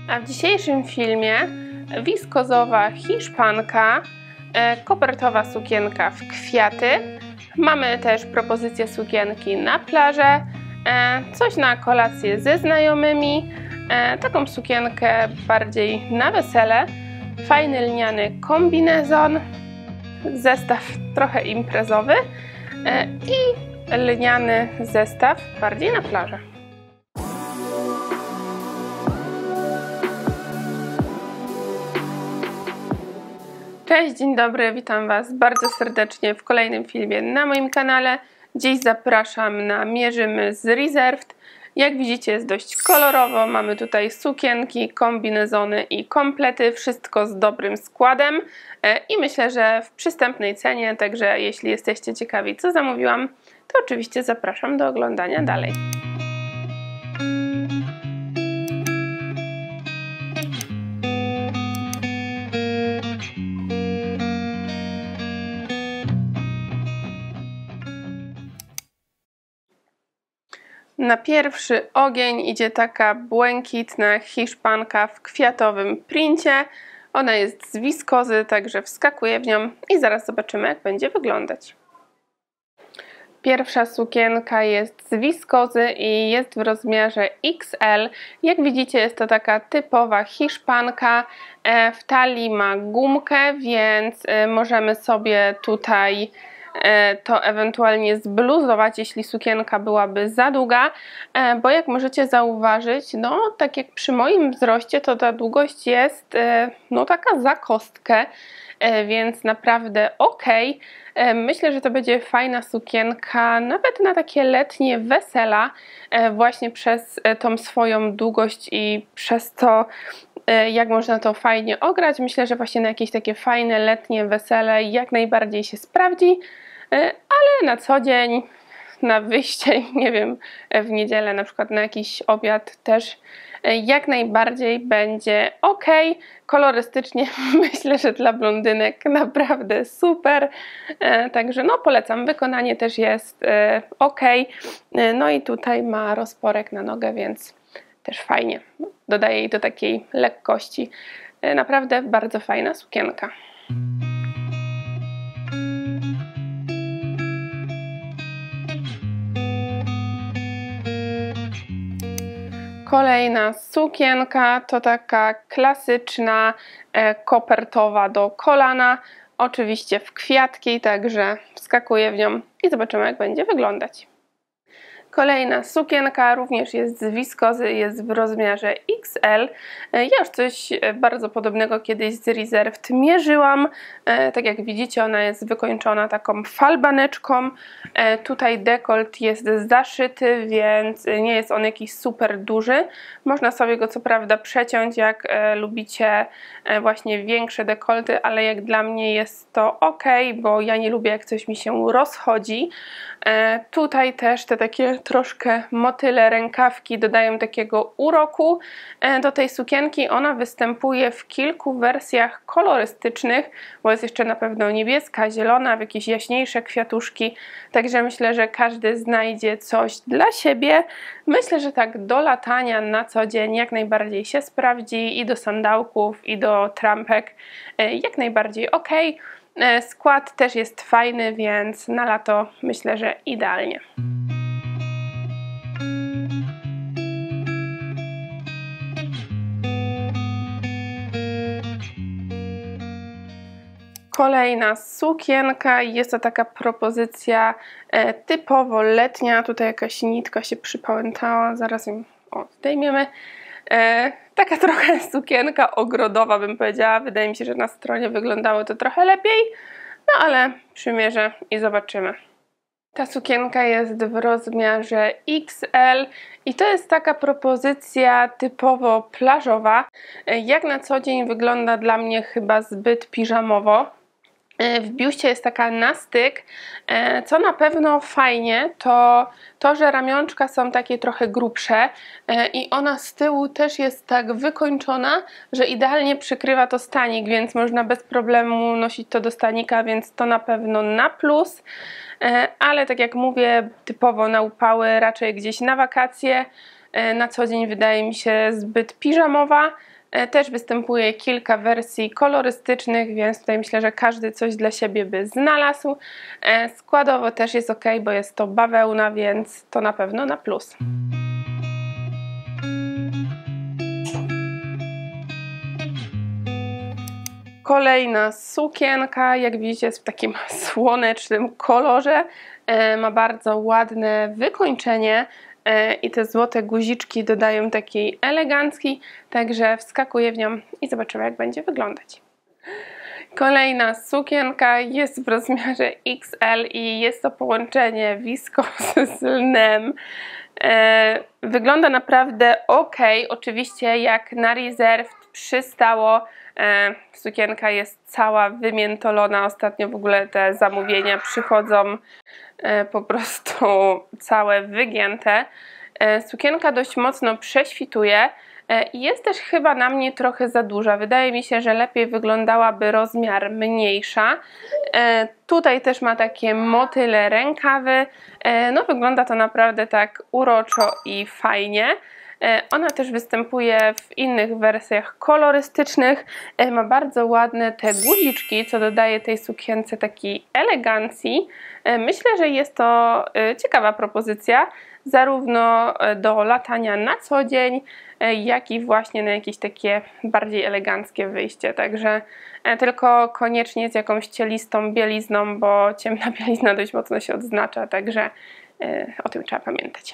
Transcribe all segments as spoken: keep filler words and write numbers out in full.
A w dzisiejszym filmie wiskozowa hiszpanka, e, kopertowa sukienka w kwiaty. Mamy też propozycję sukienki na plażę, e, coś na kolację ze znajomymi, e, taką sukienkę bardziej na wesele, fajny lniany kombinezon, zestaw trochę imprezowy e, i lniany zestaw bardziej na plażę. Cześć, dzień dobry, witam Was bardzo serdecznie w kolejnym filmie na moim kanale. Dziś zapraszam na Mierzymy z Reserved. Jak widzicie, jest dość kolorowo, mamy tutaj sukienki, kombinezony i komplety, wszystko z dobrym składem i myślę, że w przystępnej cenie, także jeśli jesteście ciekawi, co zamówiłam, to oczywiście zapraszam do oglądania dalej. Na pierwszy ogień idzie taka błękitna hiszpanka w kwiatowym princie. Ona jest z wiskozy, także wskakuję w nią i zaraz zobaczymy, jak będzie wyglądać. Pierwsza sukienka jest z wiskozy i jest w rozmiarze X L. Jak widzicie, jest to taka typowa hiszpanka. W talii ma gumkę, więc możemy sobie tutaj to ewentualnie zbluzować, jeśli sukienka byłaby za długa, bo jak możecie zauważyć, no tak jak przy moim wzroście, to ta długość jest no taka za kostkę, więc naprawdę ok. Myślę, że to będzie fajna sukienka nawet na takie letnie wesela, właśnie przez tą swoją długość i przez to, jak można to fajnie ograć. Myślę, że właśnie na jakieś takie fajne letnie wesele jak najbardziej się sprawdzi, ale na co dzień, na wyjście, nie wiem, w niedzielę na przykład na jakiś obiad też jak najbardziej będzie ok. Kolorystycznie myślę, że dla blondynek naprawdę super, także no polecam, wykonanie też jest ok. No i tutaj ma rozporek na nogę, więc też fajnie, dodaje jej do takiej lekkości. Naprawdę bardzo fajna sukienka. Kolejna sukienka to taka klasyczna, e, kopertowa do kolana, oczywiście w kwiatki, także wskakuję w nią i zobaczymy, jak będzie wyglądać. Kolejna sukienka również jest z wiskozy, jest w rozmiarze X L. Ja już coś bardzo podobnego kiedyś z Reserved mierzyłam. Tak jak widzicie, ona jest wykończona taką falbaneczką. Tutaj dekolt jest zaszyty, więc nie jest on jakiś super duży. Można sobie go co prawda przeciąć, jak lubicie właśnie większe dekolty, ale jak dla mnie jest to ok, bo ja nie lubię, jak coś mi się rozchodzi. Tutaj też te takie troszkę motyle rękawki dodają takiego uroku do tej sukienki. Ona występuje w kilku wersjach kolorystycznych, bo jest jeszcze na pewno niebieska, zielona, w jakieś jaśniejsze kwiatuszki, także myślę, że każdy znajdzie coś dla siebie. Myślę, że tak do latania na co dzień jak najbardziej się sprawdzi i do sandałków, i do trampek jak najbardziej ok. Skład też jest fajny, więc na lato myślę, że idealnie. Kolejna sukienka, jest to taka propozycja e, typowo letnia. Tutaj jakaś nitka się przypałętała, zaraz ją o, zdejmiemy. E, taka trochę sukienka ogrodowa, bym powiedziała. Wydaje mi się, że na stronie wyglądało to trochę lepiej, no ale przymierzę i zobaczymy. Ta sukienka jest w rozmiarze X L i to jest taka propozycja typowo plażowa. Jak na co dzień wygląda dla mnie chyba zbyt piżamowo. W biuście jest taka na styk, co na pewno fajnie, to to, że ramionczka są takie trochę grubsze i ona z tyłu też jest tak wykończona, że idealnie przykrywa to stanik, więc można bez problemu nosić to do stanika, więc to na pewno na plus. Ale tak jak mówię, typowo na upały, raczej gdzieś na wakacje. na co dzień wydaje mi się zbyt piżamowa. Też występuje kilka wersji kolorystycznych, więc tutaj myślę, że każdy coś dla siebie by znalazł. Składowo też jest ok, bo jest to bawełna, więc to na pewno na plus. Kolejna sukienka, jak widzicie, jest w takim słonecznym kolorze. Ma bardzo ładne wykończenie i te złote guziczki dodają takiej elegancki, także wskakuję w nią i zobaczymy, jak będzie wyglądać. Kolejna sukienka jest w rozmiarze X L i jest to połączenie wiskosy z lnem. Wygląda naprawdę ok, oczywiście jak na Reserved przystało. Sukienka jest cała wymiętolona, ostatnio w ogóle te zamówienia przychodzą po prostu całe wygięte. Sukienka dość mocno prześwituje i jest też chyba na mnie trochę za duża. Wydaje mi się, że lepiej wyglądałaby rozmiar mniejsza. Tutaj też ma takie motyle rękawy. No wygląda to naprawdę tak uroczo i fajnie. Ona też występuje w innych wersjach kolorystycznych. Ma bardzo ładne te guziczki, co dodaje tej sukience takiej elegancji. Myślę, że jest to ciekawa propozycja, zarówno do latania na co dzień, jak i właśnie na jakieś takie bardziej eleganckie wyjście. Także tylko koniecznie z jakąś cielistą bielizną, bo ciemna bielizna dość mocno się odznacza, także o tym trzeba pamiętać.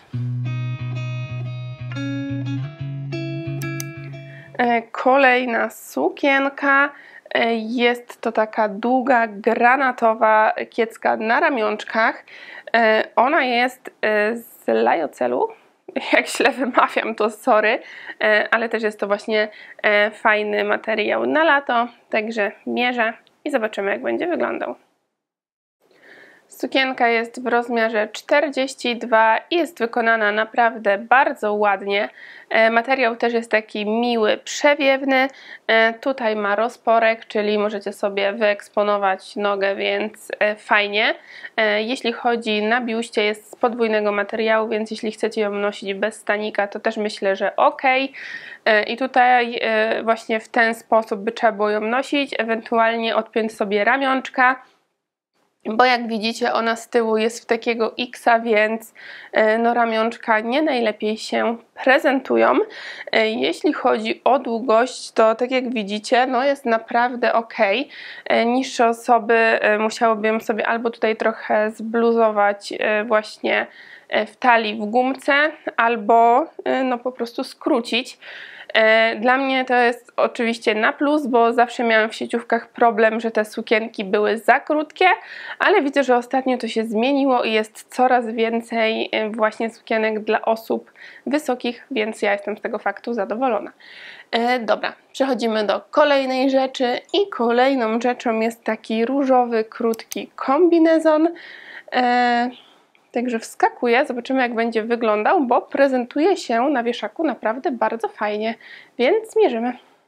Kolejna sukienka, jest to taka długa, granatowa kiecka na ramionczkach. Ona jest z Lyocelu, jak źle wymawiam, to sorry, ale też jest to właśnie fajny materiał na lato, także mierzę i zobaczymy, jak będzie wyglądał. Sukienka jest w rozmiarze czterdzieści dwa i jest wykonana naprawdę bardzo ładnie. Materiał też jest taki miły, przewiewny. Tutaj ma rozporek, czyli możecie sobie wyeksponować nogę, więc fajnie. Jeśli chodzi na biuście, jest z podwójnego materiału, więc jeśli chcecie ją nosić bez stanika, to też myślę, że ok. I tutaj właśnie w ten sposób by trzeba było ją nosić, ewentualnie odpiąć sobie ramionczka, bo jak widzicie, ona z tyłu jest w takiego X-a, więc no, ramionczka nie najlepiej się prezentują. Jeśli chodzi o długość, to tak jak widzicie, no jest naprawdę ok. Niższe osoby musiałyby ją sobie albo tutaj trochę zbluzować właśnie w talii w gumce, albo no po prostu skrócić. Dla mnie to jest oczywiście na plus, bo zawsze miałam w sieciówkach problem, że te sukienki były za krótkie, ale widzę, że ostatnio to się zmieniło i jest coraz więcej właśnie sukienek dla osób wysokich, więc ja jestem z tego faktu zadowolona. Dobra, przechodzimy do kolejnej rzeczy i kolejną rzeczą jest taki różowy, krótki kombinezon. Także wskakuję, zobaczymy, jak będzie wyglądał, bo prezentuje się na wieszaku naprawdę bardzo fajnie, więc mierzymy.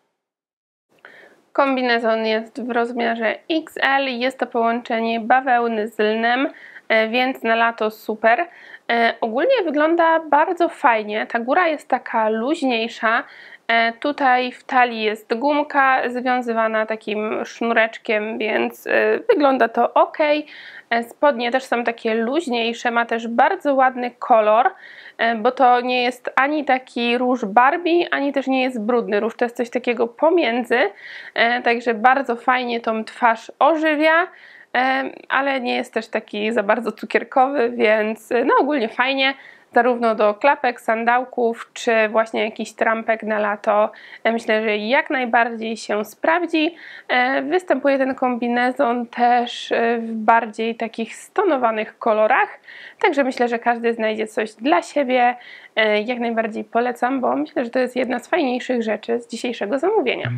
Kombinezon jest w rozmiarze X L, jest to połączenie bawełny z lnem, więc na lato super. Ogólnie wygląda bardzo fajnie, ta góra jest taka luźniejsza. Tutaj w talii jest gumka związywana takim sznureczkiem, więc wygląda to ok. Spodnie też są takie luźniejsze, ma też bardzo ładny kolor, bo to nie jest ani taki róż Barbie, ani też nie jest brudny róż, to jest coś takiego pomiędzy, także bardzo fajnie tą twarz ożywia, ale nie jest też taki za bardzo cukierkowy, więc no ogólnie fajnie. Zarówno do klapek, sandałków, czy właśnie jakiś trampek na lato. Myślę, że jak najbardziej się sprawdzi. Występuje ten kombinezon też w bardziej takich stonowanych kolorach. Także myślę, że każdy znajdzie coś dla siebie. Jak najbardziej polecam, bo myślę, że to jest jedna z fajniejszych rzeczy z dzisiejszego zamówienia.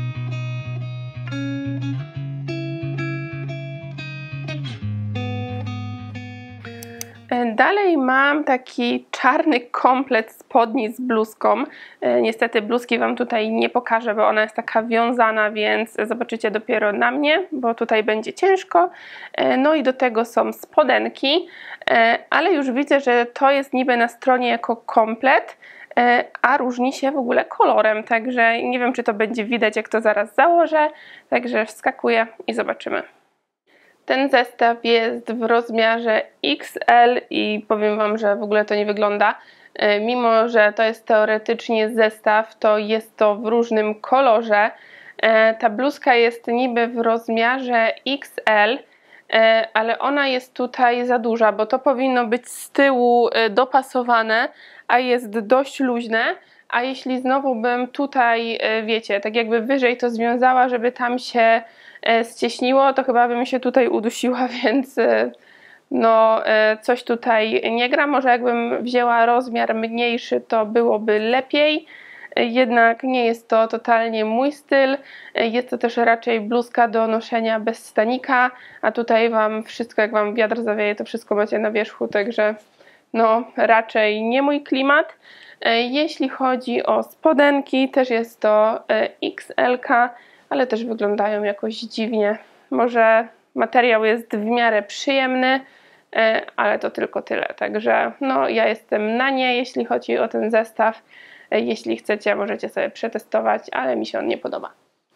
Dalej mam taki czarny komplet spodni z bluzką. Niestety bluzki Wam tutaj nie pokażę, bo ona jest taka wiązana, więc zobaczycie dopiero na mnie, bo tutaj będzie ciężko. No i do tego są spodenki, ale już widzę, że to jest niby na stronie jako komplet, a różni się w ogóle kolorem, także nie wiem, czy to będzie widać, jak to zaraz założę, także wskakuję i zobaczymy. Ten zestaw jest w rozmiarze X L i powiem Wam, że w ogóle to nie wygląda. Mimo że to jest teoretycznie zestaw, to jest to w różnym kolorze. Ta bluzka jest niby w rozmiarze X L, ale ona jest tutaj za duża, bo to powinno być z tyłu dopasowane, a jest dość luźne. A jeśli znowu bym tutaj, wiecie, tak jakby wyżej to związała, żeby tam się ścieśniło, to chyba bym się tutaj udusiła, więc no coś tutaj nie gra. Może jakbym wzięła rozmiar mniejszy, to byłoby lepiej. Jednak nie jest to totalnie mój styl. Jest to też raczej bluzka do noszenia bez stanika, a tutaj Wam wszystko, jak Wam wiatr zawieje, to wszystko macie na wierzchu, także no raczej nie mój klimat. Jeśli chodzi o spodenki, też jest to X L ka, ale też wyglądają jakoś dziwnie. Może materiał jest w miarę przyjemny, ale to tylko tyle. Także no, ja jestem na nie, jeśli chodzi o ten zestaw. Jeśli chcecie, możecie sobie przetestować, ale mi się on nie podoba.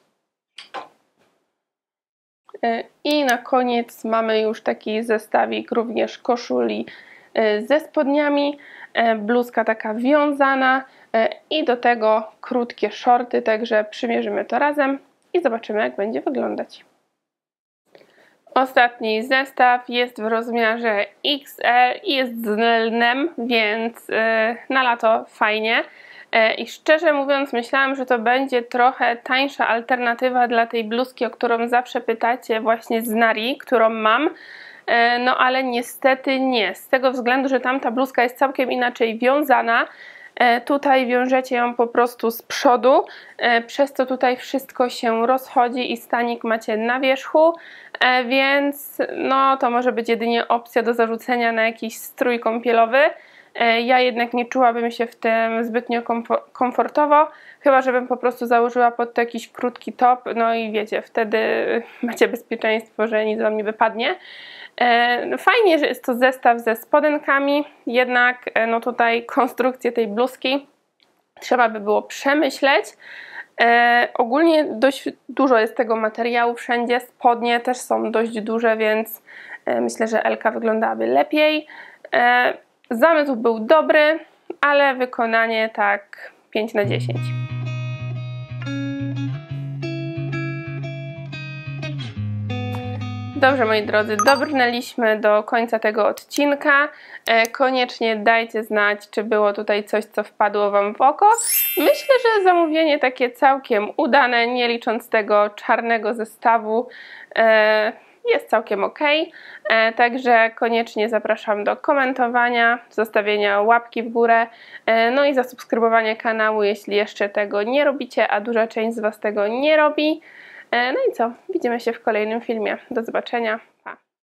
I na koniec mamy już taki zestawik również koszuli ze spodniami. Bluzka taka wiązana i do tego krótkie shorty, także przymierzymy to razem i zobaczymy, jak będzie wyglądać. Ostatni zestaw jest w rozmiarze X L i jest z lnem, więc na lato fajnie. I szczerze mówiąc, myślałam, że to będzie trochę tańsza alternatywa dla tej bluzki, o którą zawsze pytacie, właśnie z Nari, którą mam. No ale niestety nie, z tego względu, że tamta bluzka jest całkiem inaczej wiązana. Tutaj wiążecie ją po prostu z przodu, przez co tutaj wszystko się rozchodzi i stanik macie na wierzchu, więc no to może być jedynie opcja do zarzucenia na jakiś strój kąpielowy. Ja jednak nie czułabym się w tym zbytnio komfortowo, chyba żebym po prostu założyła pod to jakiś krótki top, no i wiecie, wtedy macie bezpieczeństwo, że nic Wam nie wypadnie. Fajnie, że jest to zestaw ze spodenkami, jednak no tutaj konstrukcję tej bluzki trzeba by było przemyśleć. E, ogólnie dość dużo jest tego materiału wszędzie, spodnie też są dość duże, więc e, myślę, że L ka wyglądałaby lepiej. E, zamysł był dobry, ale wykonanie tak pięć na dziesięć. Dobrze, moi drodzy, dobrnęliśmy do końca tego odcinka. E, koniecznie dajcie znać, czy było tutaj coś, co wpadło Wam w oko. Myślę, że zamówienie takie całkiem udane, nie licząc tego czarnego zestawu, e, jest całkiem ok. E, także koniecznie zapraszam do komentowania, zostawienia łapki w górę, e, no i zasubskrybowania kanału, jeśli jeszcze tego nie robicie, a duża część z Was tego nie robi. No i co? Widzimy się w kolejnym filmie. Do zobaczenia.